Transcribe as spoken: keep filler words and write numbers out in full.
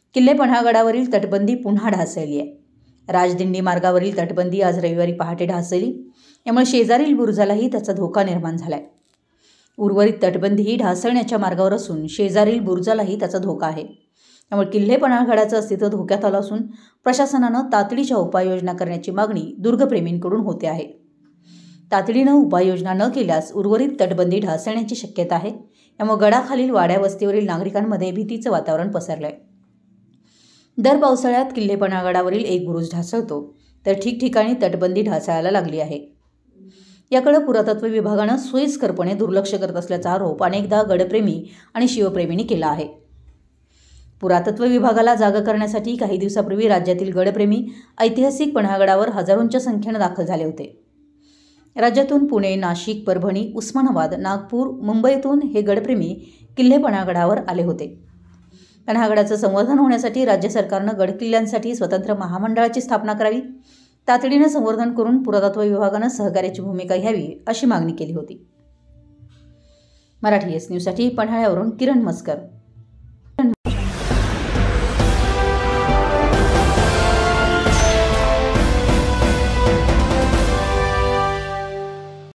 किल्ले पन्हागडावरील तटबंदी पुन्हा ढासळली आहे. राजदिंडी मार्गावरील तटबंदी आज रविवारी पहाटे ढासळली. यामुळे शेजारील बुरुजालाही त्याचा धोका निर्माण झालाय. उर्वरित तटबंदीही ढासळण्याच्या मार्गावर असून शेजारील बुरुजालाही त्याचा धोका आहे. त्यामुळे किल्ले पन्हागडाचं अस्तित्व धोक्यात आलं असून प्रशासनानं तातडीच्या उपाययोजना करण्याची मागणी दुर्गप्रेमींकडून होते आहे. तातडीनं उपाययोजना न केल्यास उर्वरित तटबंदी ढासळण्याची शक्यता आहे. यामुळे गडाखालील वाड्या वस्तीवरील नागरिकांमध्ये भीतीचं वातावरण पसरलंय. दर पावसाळ्यात किल्ले पन्हागडावरील एक बुरुज ढासळतो तर ठिकठिकाणी तटबंदी ढासळायला लागली आहे. याकडे पुरातत्व विभागानं सोयीस्करपणे दुर्लक्ष करत असल्याचा आरोप अनेकदा गडप्रेमी आणि शिवप्रेमींनी केला आहे. पुरातत्व विभागाला जागा करण्यासाठी काही दिवसापूर्वी राज्यातील गडप्रेमी ऐतिहासिक पन्हागडावर हजारोंच्या संख्येनं दाखल झाले होते. राज्यातून पुणे, नाशिक, परभणी, उस्मानाबाद, नागपूर, मुंबईतून हे गडप्रेमी किल्ले पन्हागडावर आले होते. पन्हागडाचं संवर्धन होण्यासाठी राज्य सरकारनं गडकिल्ल्यांसाठी स्वतंत्र महामंडळाची स्थापना करावी, तातडीनं संवर्धन करून पुरातत्व विभागानं सहकार्याची भूमिका घ्यावी अशी मागणी केली होती. मराठी एस न्यूजसाठी पन्हाळ्यावरून किरण मस्कर.